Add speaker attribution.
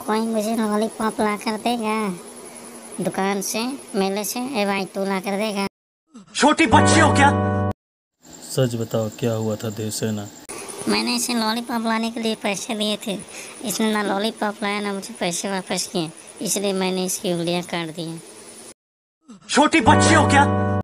Speaker 1: कोई मुझे लॉलीपॉप ला कर देगा दुकान से, मेले से? ए भाई, तू ला कर देगा?
Speaker 2: छोटी बच्ची हो क्या?
Speaker 3: सच बताओ, क्या हुआ था देवसेना?
Speaker 1: मैंने इसे लॉलीपॉप लाने के लिए पैसे दिए थे। इसने ना लॉलीपॉप लाया ना मुझे पैसे वापस किए, इसलिए मैंने इसकी उंगलियां काट दी।
Speaker 2: छोटी बच्ची हो क्या?